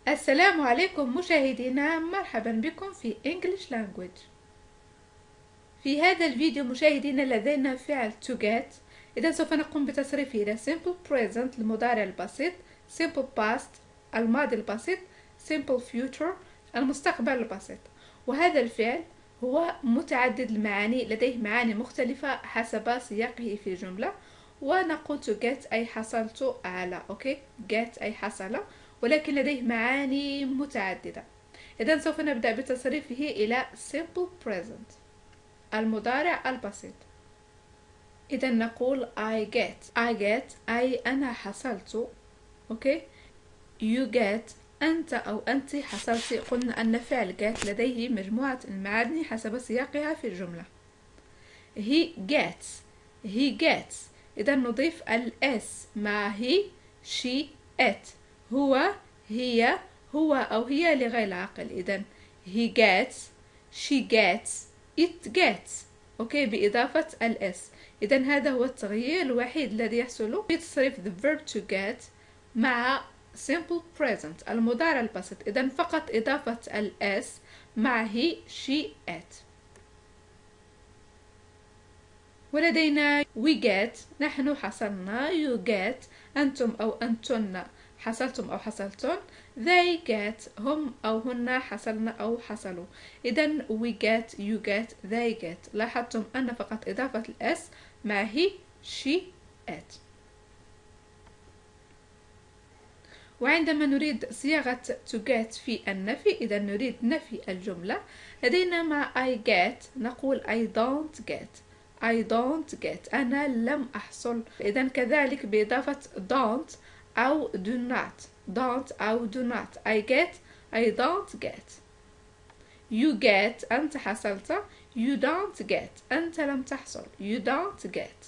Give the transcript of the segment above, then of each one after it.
السلام عليكم مشاهدينا، مرحبا بكم في English Language. في هذا الفيديو مشاهدينا لدينا فعل to get. إذا سوف نقوم بتصريفه إلى simple present المضارع البسيط، simple past الماضي البسيط، simple future المستقبل البسيط. وهذا الفعل هو متعدد المعاني، لديه معاني مختلفة حسب سياقه في جملة. ونقول to get أي حصلت على، get أي حصل، ولكن لديه معاني متعددة. إذن سوف نبدأ بتصريفه إلى simple present المضارع البسيط. إذا نقول I get أي أنا حصلت. You get أنت أو أنت حصلت. قلنا أن فعل get لديه مجموعة المعاني حسب سياقها في الجملة. he gets إذا نضيف s مع he she it. هي هو أو هي لغير العاقل. إذا he gets she gets it gets بإضافة s. إذا هذا هو التغيير الوحيد الذي يحصل في تصريف the verb to get مع simple present المضارع البسيط. إذا فقط إضافة s مع he she it. ولدينا we get نحن حصلنا، you get أنتم أو أنتن حصلتم أو حصلتن، they get هم أو هن حصلنا أو حصلوا. إذن we get you get they get. لاحظتم أن فقط إضافة s مع he she it. وعندما نريد صياغة to get في النفي، إذا نريد نفي الجملة، لدينا مع I get نقول I don't get أنا لم أحصل. إذا كذلك بإضافة don't أو do not I get I don't get. you get أنت حصلت، you don't get أنت لم تحصل، you don't get.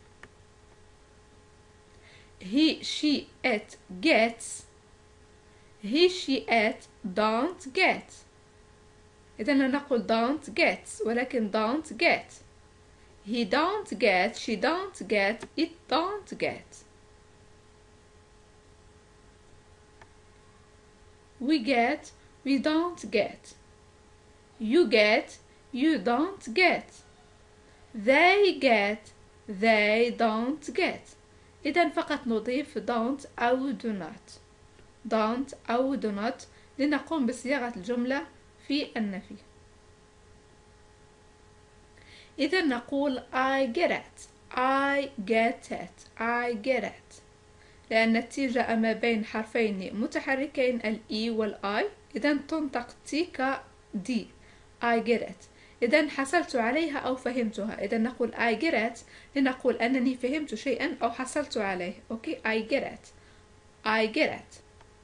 he she it gets he she it don't get. إذا لا نقول don't get ولكن don't get. he don't get she don't get it don't get. we get we don't get. you get you don't get. they get they don't get. إذا فقط نضيف don't أو do not لنقوم بصياغة الجملة في النفي. إذا نقول I get it لأن التي جاء ما بين حرفين متحركين الإي والآي، إذا تنطق تي كدي. I get it إذا حصلت عليها أو فهمتها. إذا نقول I get it لنقول أنني فهمت شيئا أو حصلت عليه. I get it.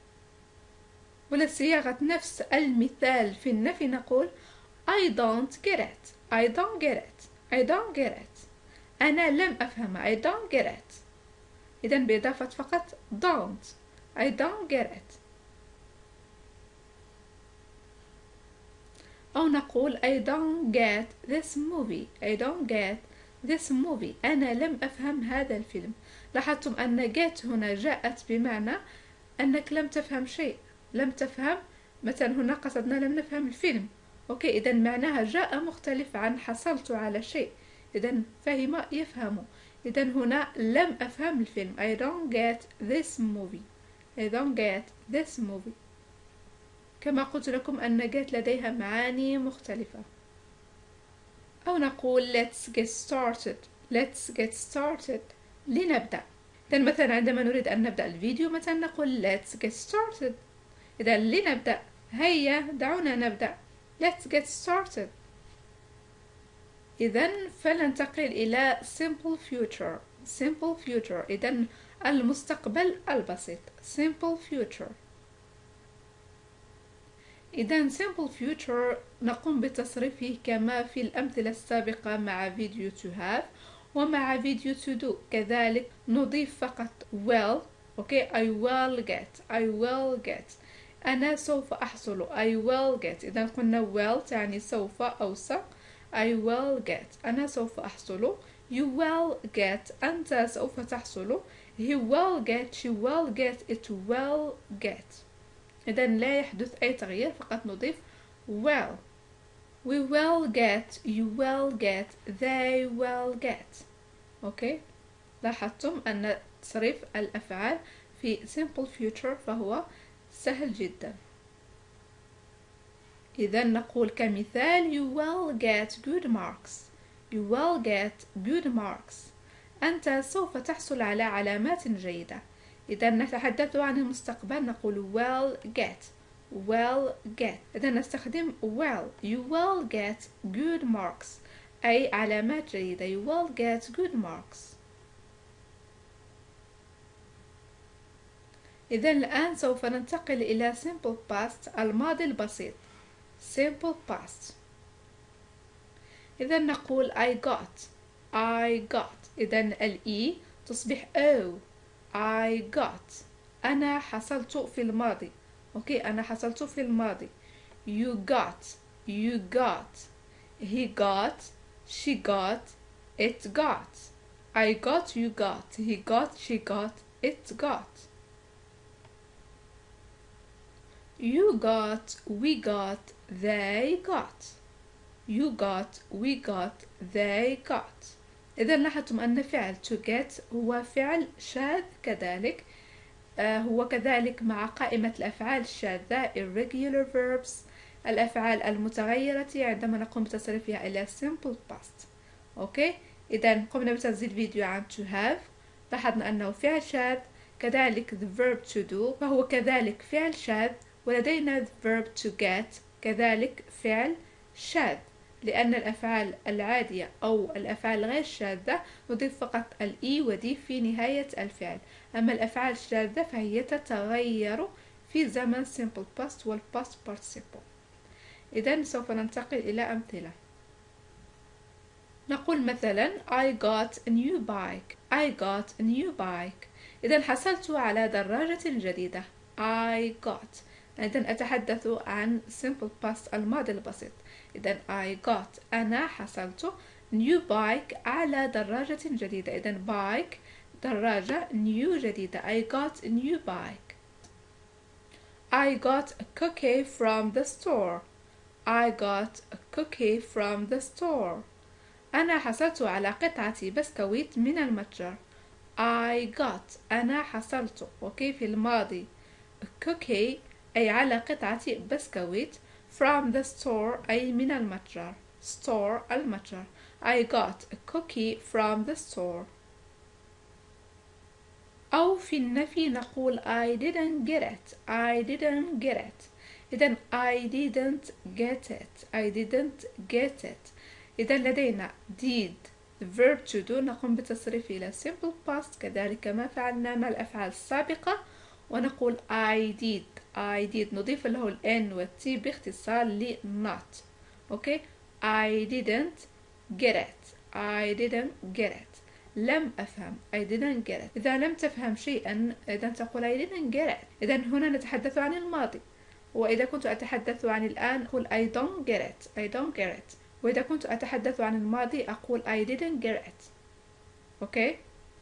ولصياغة نفس المثال في النفي نقول I don't get it أنا لم أفهم. I don't get it. إذا بإضافة فقط don't I don't get it. أو نقول I don't get this movie أنا لم أفهم هذا الفيلم. لاحظتم أن get هنا جاءت بمعنى أنك لم تفهم شيء، لم تفهم. مثلا هنا قصدنا لم نفهم الفيلم. إذا معناها جاء مختلف عن حصلت على شيء. إذا فهم يفهم. إذا هنا لم أفهم الفيلم. I don't get this movie. كما قلت لكم أن get لديها معاني مختلفة. أو نقول let's get started لنبدأ. إذا مثلا عندما نريد أن نبدأ الفيديو مثلا نقول let's get started. إذا لنبدأ، هيا دعونا نبدأ. let's get started. إذن فلننتقل إلى simple future. إذن المستقبل البسيط simple future. إذن simple future نقوم بتصريفه كما في الأمثلة السابقة مع فيديو to have ومع فيديو to do. كذلك نضيف فقط will. I will get أنا سوف أحصل. I will get. إذا قلنا will تعني سوف أو س. I will get أنا سوف أحصل. You will get أنت سوف تحصل. He will get she will get it will get. إذا لا يحدث أي تغيير، فقط نضيف will. We will get, you will get, they will get. أوكي، لاحظتم أن تصريف الأفعال في simple future فهو سهل جدا. إذا نقول كمثال you will get good marks. You will get good marks. أنت سوف تحصل على علامات جيدة. إذا نتحدث عن المستقبل نقول will get. will get. إذا نستخدم will. You will get good marks. أي علامات جيدة. You will get good marks. إذا الآن سوف ننتقل إلى simple past الماضي البسيط. simple past. إذا نقول I got. I got. إذا الإي تصبح O. I got. أنا حصلت في الماضي. أوكي، أنا حصلت في الماضي. You got. You got. He got. She got. It got. I got. You got. He got. She got. It got. You got. We got. They got. You got. We got. They got. إذا لاحظتم أن فعل to get هو فعل شاذ كذلك. هو كذلك مع قائمة الأفعال الشاذة irregular verbs، الأفعال المتغيرة عندما نقوم بتصريفها إلى simple past. أوكي، إذا قمنا بتسجيل فيديو عن to have، لاحظنا أنه فعل شاذ. كذلك the verb to do فهو كذلك فعل شاذ، ولدينا the verb to get كذلك فعل شاذ، لأن الأفعال العادية أو الأفعال غير الشاذة نضيف فقط الإي ودي في نهاية الفعل، أما الأفعال الشاذة فهي تتغير في زمن simple past والpast participle. إذن سوف ننتقل إلى أمثلة. نقول مثلا I got a new bike. I got a new bike. إذن حصلت على دراجة جديدة. I got. إذن أتحدث عن simple past الماضي البسيط. إذن I got أنا حصلت new bike على دراجة جديدة. إذن bike دراجة new جديدة. I got a new bike. I got a cookie from the store. I got a cookie from the store. أنا حصلت على قطعة بسكويت من المتجر. I got أنا حصلت. أوكي، في الماضي cookie أي على قطعة بسكويت. from the store أي من المتجر. store المتجر. I got a cookie from the store. أو في النفي نقول I didn't get it. I didn't get it. إذن I didn't get it. I didn't get it. إذن لدينا did the verb to do نقوم بتصريفه إلى simple past كذلك ما فعلنا مع الأفعال السابقة، ونقول I did. I did نضيف له ال N و T باختصار ل not. أوكي، I didn't get it. I didn't get it. لم أفهم. I didn't get it. إذا لم تفهم شيئا إذا تقول I didn't get it. إذا هنا نتحدث عن الماضي، وإذا كنت أتحدث عن الآن أقول I don't get it. I don't get it. وإذا كنت أتحدث عن الماضي أقول I didn't get it. أوكي،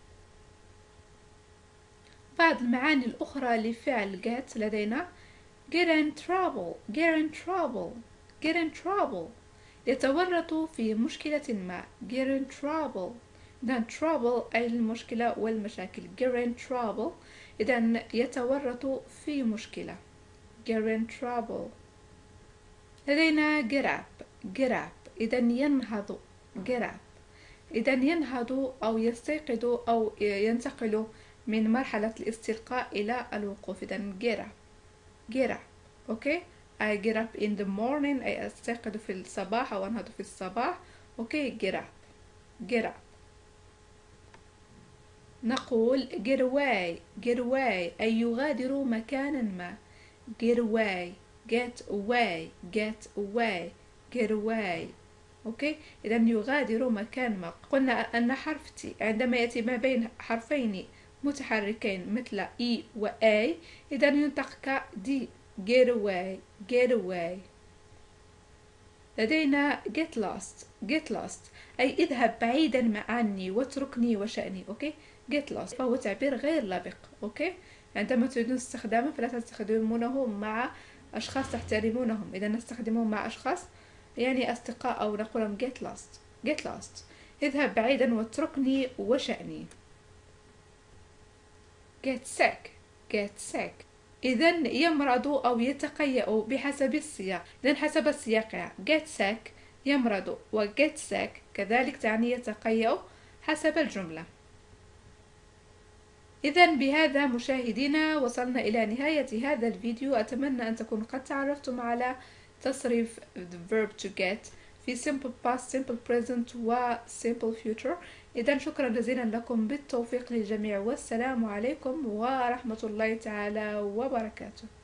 بعض المعاني الأخرى لفعل get لدينا get in trouble. get in trouble. get in trouble يتورط في مشكلة ما. get in trouble. إذن trouble أي المشكلة والمشاكل. get in trouble إذن يتورط في مشكلة. get in trouble. لدينا get up. get up إذن ينهض. get up إذن ينهض أو يستيقظ أو ينتقل من مرحلة الاستلقاء إلى الوقوف. إذن get up. get up. أوكي، I get up in the morning أي أستيقظ في الصباح أو أنهض في الصباح. أوكي، get up. get up. نقول get away. get away أي يغادر مكانا ما. get away. get away. get away. get away. أوكي، إذا يغادر مكان ما. قلنا أن حرف T عندما يأتي ما بين حرفين متحركين مثل E و A إذا ينطق ك D. get away. get away. لدينا get lost. get lost أي اذهب بعيدا عني واتركني وشأني. أوكي، get lost فهو تعبير غير لبق. أوكي، عندما تريدون استخدامه فلا تستخدمونه مع أشخاص تحترمونهم. إذا نستخدمه مع أشخاص يعني أصدقاء أو نقول لهم get lost اذهب بعيدا واتركني وشأني. get sick إذا يمرض أو يتقيأ بحسب السياق. إذا حسب السياق get sick يمرض و get sick كذلك تعني يتقيأ حسب الجملة. إذا بهذا مشاهدينا وصلنا إلى نهاية هذا الفيديو. أتمنى أن تكونوا قد تعرفتم على تصريف the verb to get في simple past, simple present و simple future. إذا شكرا جزيلا لكم، بالتوفيق للجميع، والسلام عليكم ورحمة الله تعالى وبركاته.